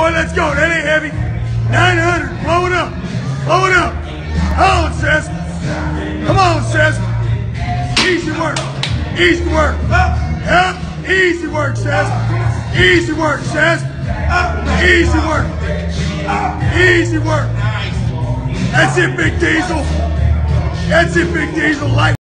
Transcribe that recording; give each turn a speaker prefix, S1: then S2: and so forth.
S1: on, let's go. That ain't heavy. 900. Blow it up. Blow it up. Come on, Cess. Come on, Cess. Easy work. Easy work. Yep. Easy work, Cess. Easy work, Cess. Easy work. Easy work. That's it, Big Diesel. That's it, Big Diesel. Light.